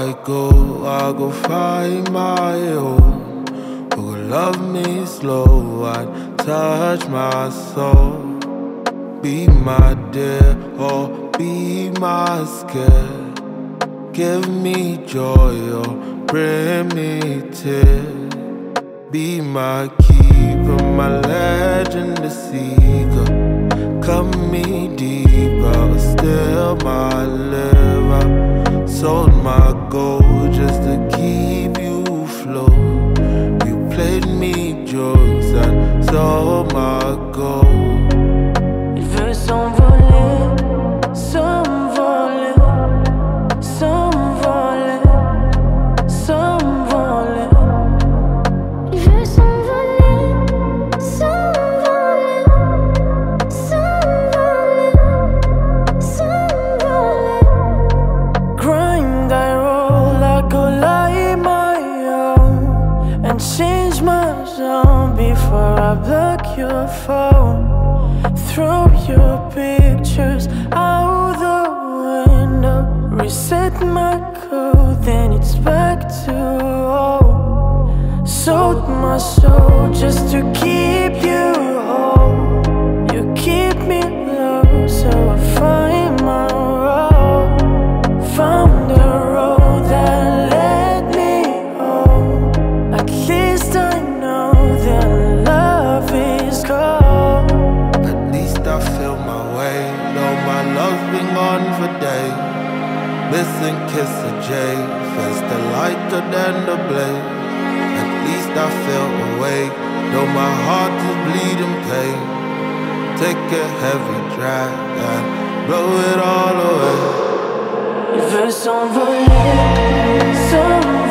I go find my own. Who will love me slow and touch my soul. Be my dear or be my scare. Give me joy or bring me tears. Be my keeper, my legend, the seeker. Cut me deeper, still my liver. Sold my gold just to keep you afloat. You played me drugs and sold my gold. Il veut s'envoler, s'envoler, s'envoler, s'envoler. Il veut s'envoler, s'envoler, s'envoler, s'envoler. Grind, I roll, I go light my own and change my zone before I block your phone. Throw your pictures out the window. Reset my code, then it's back to old. Sold my soul just to keep you whole. You keep me low, so I find my road. Found the road that led me home. At least I know that love is cold. At least I feel my way. Though my love's been gone for days. Missing kiss of J. Fence the lighter than the blade. At least I feel awake. Though my heart is bleeding pain. Take a heavy drag and blow it all away. Il veut s'envoler, s'envoler.